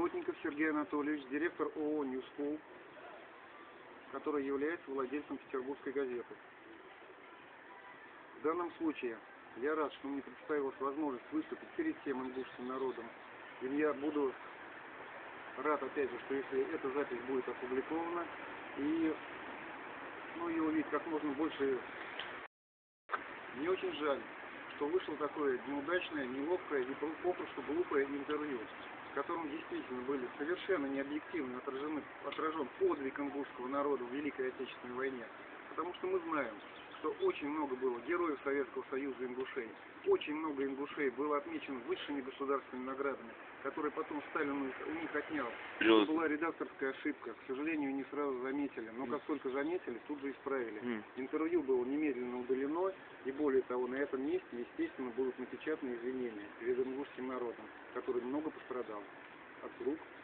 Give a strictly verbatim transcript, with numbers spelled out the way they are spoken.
Плотников Сергей Анатольевич, директор ООО «Ньюскул», который является владельцем Петербургской газеты. В данном случае я рад, что мне представилась возможность выступить перед всем ингушским народом. И я буду рад, опять же, что если эта запись будет опубликована, и ну, ее увидеть как можно больше. Мне очень жаль, что вышло такое неудачное, неловкое и попросту глупое интервью, в котором действительно были совершенно необъективно отражены, отражен подвиг ингушского народа в Великой Отечественной войне. Потому что мы знаем, что очень много было героев Советского Союза ингушей, очень много ингушей было отмечено высшими государственными наградами, которые потом Сталин у них отнял. Это была редакторская ошибка, к сожалению, не сразу заметили, но как только заметили, тут же исправили. Mm. Интервью было немедленно удалено, и более того, на этом месте, естественно, будут напечатаны извинения перед ингушским народом, который много пострадал от рук